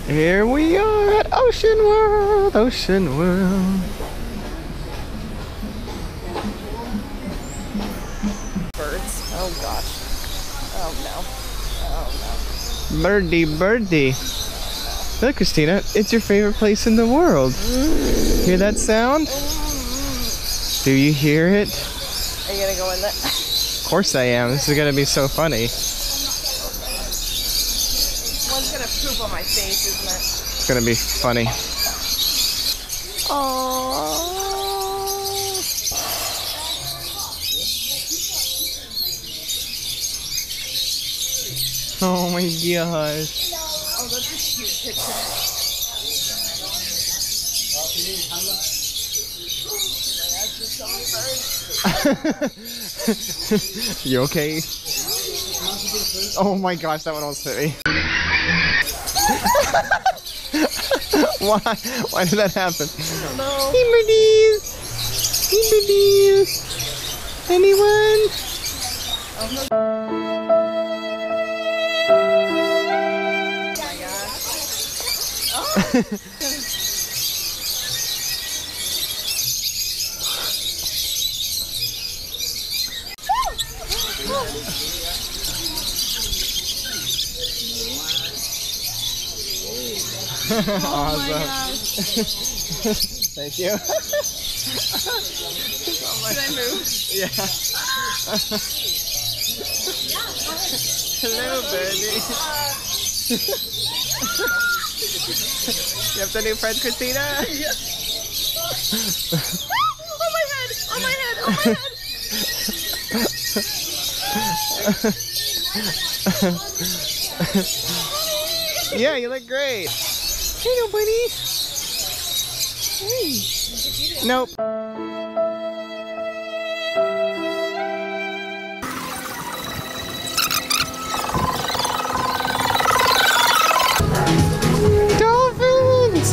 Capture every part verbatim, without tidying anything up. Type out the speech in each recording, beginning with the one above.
Here we are at Ocean World, Ocean World. Birds. Oh gosh. Oh no. Oh no. Birdie, birdie. Look, Christina, it's your favorite place in the world. Mm. Hear that sound? Mm. Do you hear it? Are you gonna go in there? Of course I am. This is gonna be so funny. One's gonna poop on my face, isn't it? It's gonna be funny. Aww. Oh my gosh. Oh, that's a cute picture. You okay? Oh my gosh, that one almost hit me. Why? Why did that happen? I don't know. Hey birdies! Hey birdies! Anyone? Oh my gosh. Oh. Awesome. Thank you. Should I move? Yeah. Hello, birdie. You have the new friend, Christina? Yeah. On my head! On my head! On my head! Yeah, you look great. Hey, no, buddy. Hey. Nope. Dolphins!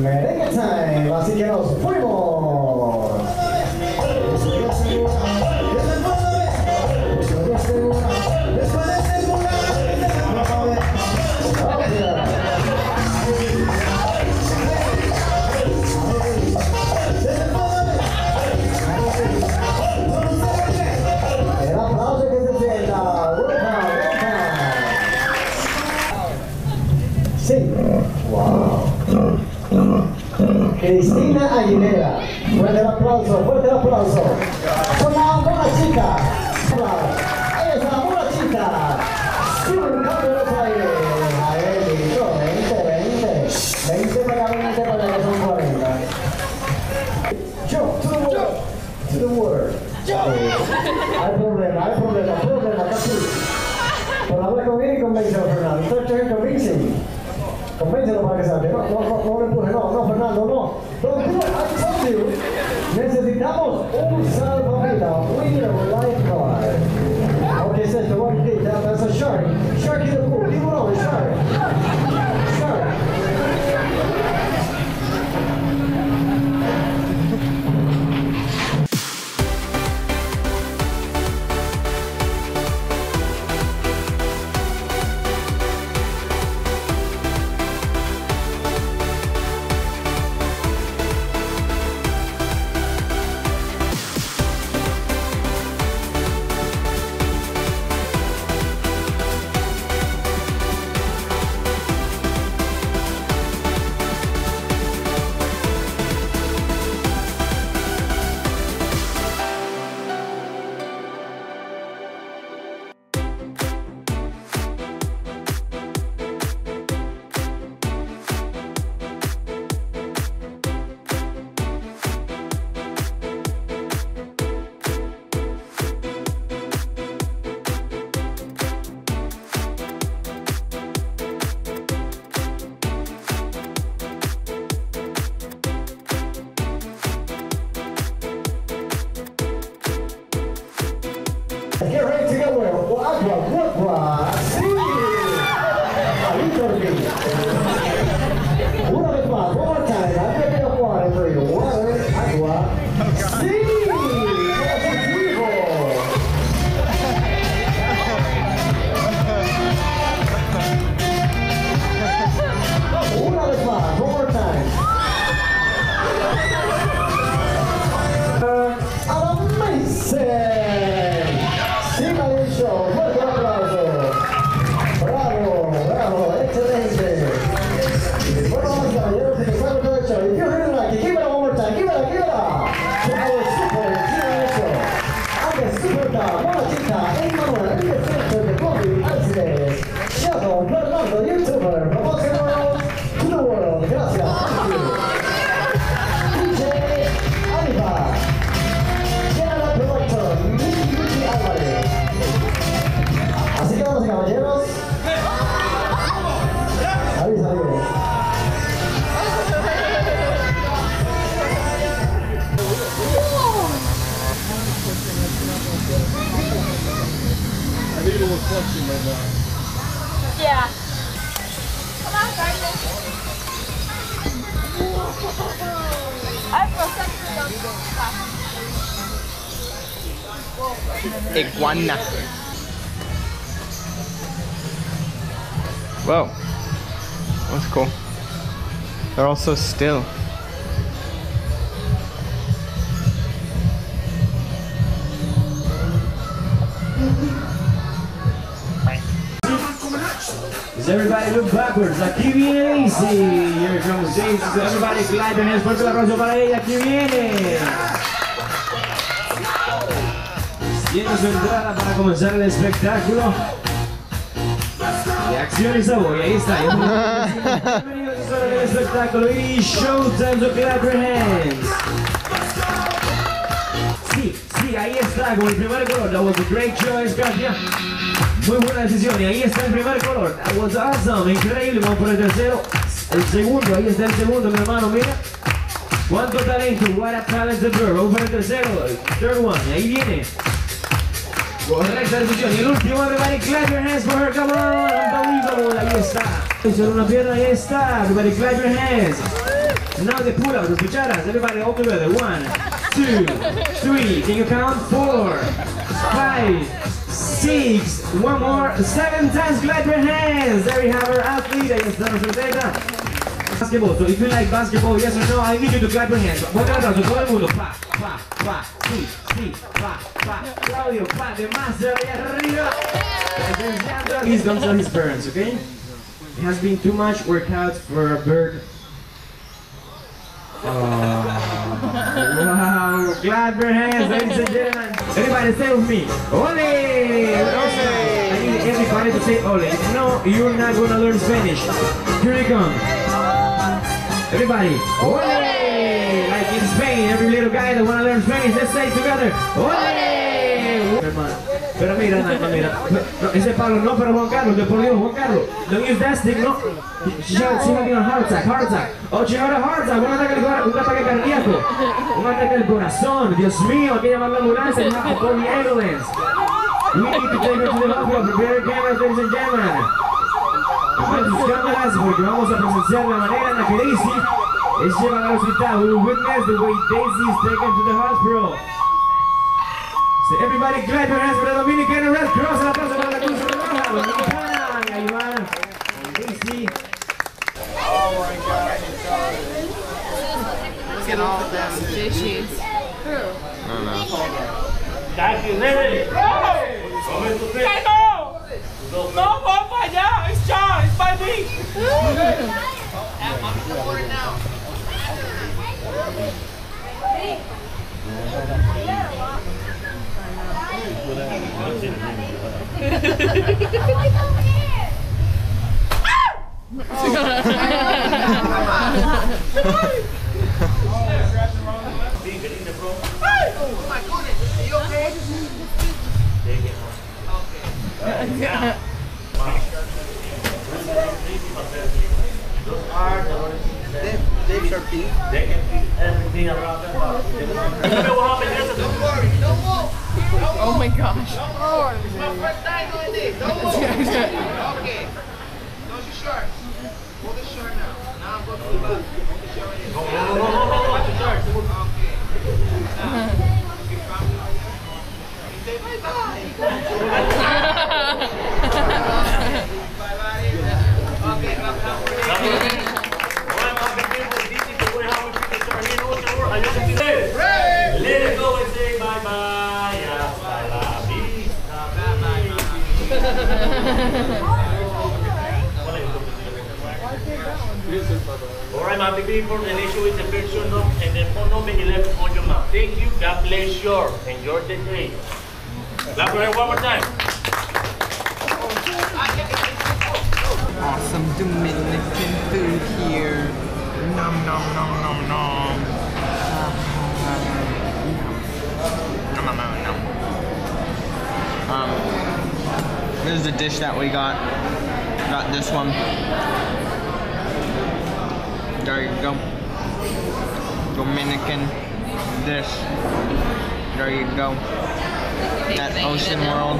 Merengue time, así que nos fuimos. El aplauso que se sienta. Sí. Wow. Cristina Aguilera. Fuerte el aplauso, fuerte el aplauso. Con la buena chica. Esa buena chica. Sur cambio de país. A ver, listo. veinte, veinte. veinte para veinte para que son cuarenta. Jump to the water. To the water. Hay problema, hay problema, problema, casi. Por hablar con él y convéncelo, Fernando. Estoy convincing. Convéncelo para que salte. No, no, no, no le empuje, no, no, Fernando, no. Don't do it, I told you. Necesitamos un salvavidas. We need a lifeguard. Okay, says the one thing, that, that's a shark. Shark in the pool, leave it alone, shark. Shark. Get ready to go where? Agua, agua, sí. Ahí dormí. Una vez más, one more time. I'm going to water for you. Water, agua, sí. Positivo. Una vez más, one more time. Uh, amazing. Fuerte el aplauso. Bravo, bravo, excelente. Bueno, vamos caballeros, si les ha gustado el show, if you heard it like it, give it a one more time, give it a, give it a. To our super generation. I'm the superstar, buena chica, Emmanuel, y el centro de Bobby Alcides. Shadow, Fernando, YouTuber, promocional to the world. Gracias. D J Aliva. General Productor, Miki Miki Álvarez. Así que vamos, caballeros. Ahí salió. I think it was clutching right now. Yeah. Come on, Carly. I protected them. Iguana. Whoa. That's cool. They're all so still. Does everybody look backwards? Aquí viene Easy. Here comes Daisy. So everybody clap your hands. Fuerte el aplauso para ella. Aquí viene. Tiene su entrada para comenzar el espectáculo. Y acción y sabor. Y ahí está. Bienvenidos a el espectáculo y Showtime. So clap your hands. Sí, sí, ahí está. Con el primer color. That was a great choice, Katia. Muy buena decisión, y ahí está el primer color. That was awesome, increíble. Vamos por el tercero. El segundo, ahí está el segundo, mi hermano, mira. Cuánto talento, what a talented girl. Vamos por el tercero, el third one, y ahí viene. Correcta decisión. Y el último, everybody clap your hands for her, come on. Unbelievable, ahí está. Hizo una pierna, ahí está. Everybody clap your hands. Now the pull-ups, las cucharas. Everybody all together. One, two, three. Can you count? Four, five, six. One more. Seven times. Clap your hands. There we have our athlete. Ahí está nuestra atleta. Basketball. So if you like basketball, yes or no, I need you to clap your hands. Fuerte el aplauso, todo el mundo. Pa, pa, pa, sí, sí, pa, pa. Claudio, pa, de más de ahí arriba. Please don't tell his parents, okay? It has been too much workout for a bird. Oh, wow. Clap your hands, ladies and gentlemen. Everybody say with me. Ole! I need everybody to say ole. If no, you're not gonna learn Spanish. Here they come. Everybody, ole! Like in Spain, every little guy that wanna learn Spanish, let's say it together. Ole! Hermano. Pero mira, no, mira. No, ese Pablo no, pero Juan Carlos, de por Dios, Juan Carlos. Don't use that stick, no. She's having a heart attack, heart attack. Oh, she had a heart attack, un ataque, un ataque cardíaco. Un ataque al corazón. Dios mío, hay que llamar a la ambulancia. We have to call the ambulance. We need to take her to the hospital. Prepare cameras, ladies and gentlemen. Sus cámaras, porque vamos a presenciar la manera en la que Daisy es llevada al hospital. We will witness the way Daisy is taken to the hospital. So everybody clap your hands for the Dominican Red Cross. Un aplauso para la Cruz Roja Dominicana. Y ahí van Daisy. Oh my God. Look at all of them dishes. I don't know. ¡Que no! ¡No voy para allá! ¡It's John! ¡It's by me! They can feed everything around the house. Oh my gosh. My first time doing this. Don't move. Okay. Don't you short. Hold the short now. Now I'm going to the back. Hold the short right here. Watch the short. Okay. Now. Okay, family. Say bye bye. Bye bye. Okay, I'm not worried. Let it go and say bye bye. Hasta la vista. Alright, my big people, the issue is the picture no, and the phone number you left on your mouth. Thank you. God bless you. Enjoy the day. Clap your hand one more time. Awesome Dominican food here. Nom nom nom nom nom. Nom nom nom nom. Um, this is the dish that we got. Got this one. There you go. Dominican dish. There you go. At Ocean World.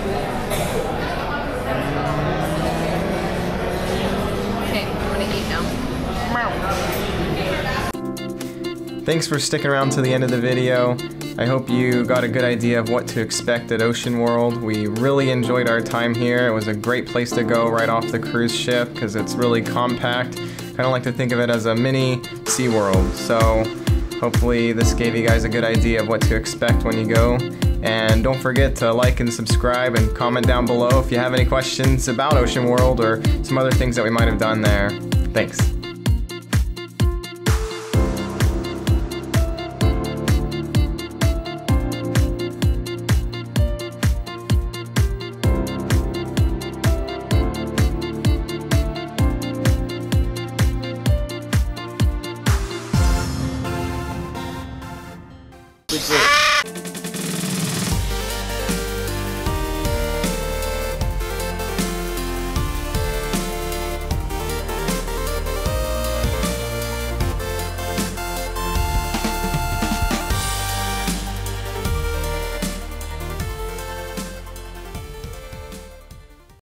Okay, I'm gonna eat now. Thanks for sticking around to the end of the video. I hope you got a good idea of what to expect at Ocean World. We really enjoyed our time here. It was a great place to go right off the cruise ship because it's really compact. Kind of like to think of it as a mini SeaWorld. So hopefully this gave you guys a good idea of what to expect when you go. And don't forget to like and subscribe and comment down below if you have any questions about Ocean World or some other things that we might have done there. Thanks. Good job.